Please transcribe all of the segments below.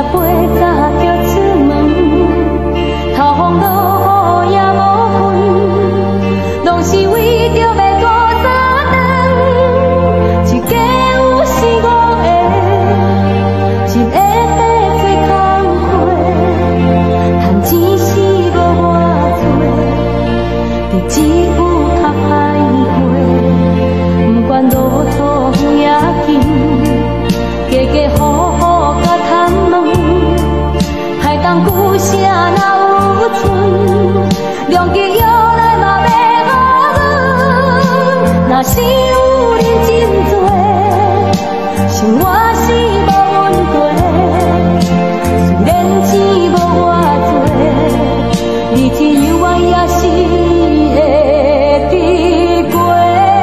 八早就出门，头风落雨也无分，拢是为着要过三顿。一家有四五个，一个在做工课，趁钱是无偌多，日子有较歹过，不管路途远也近，家家户户甲探问，海东旧城哪有剩？良机摇来嘛要互阮，若是有人真多，生活是无阮过。虽然钱无偌多，日子犹原也是会得过。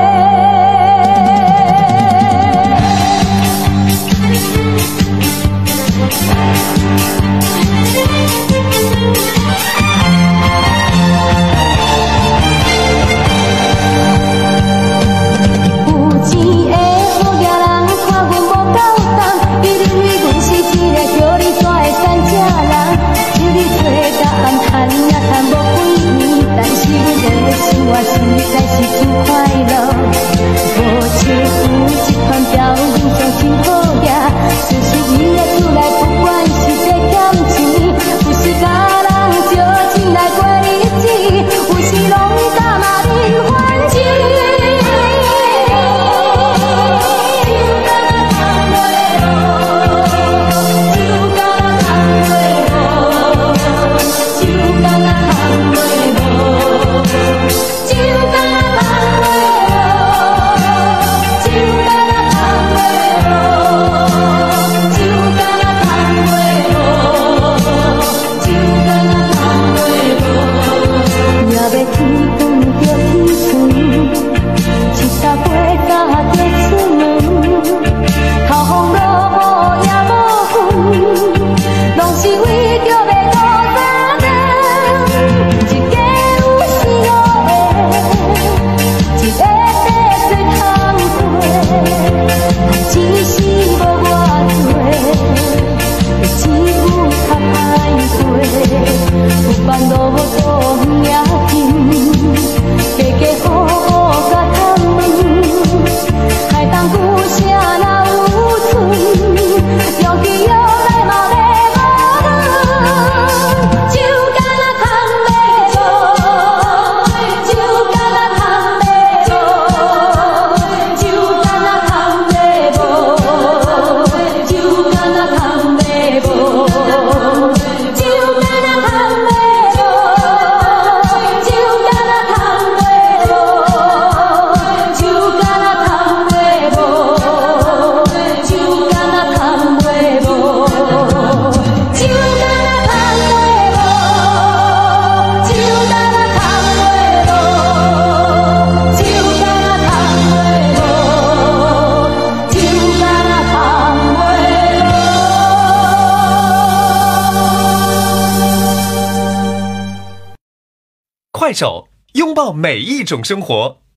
有钱的好野人看阮无够重，伊认为阮是一个叫你煞的善食人。请你找答案趁也趁无几年，但是阮的生活实在是真快乐。无笑有一款表面上真好野，事实伊的厝内不管是在欠钱，有时甲人借钱来过日子，有时拢甲嘛面还钱。 快手，拥抱每一种生活。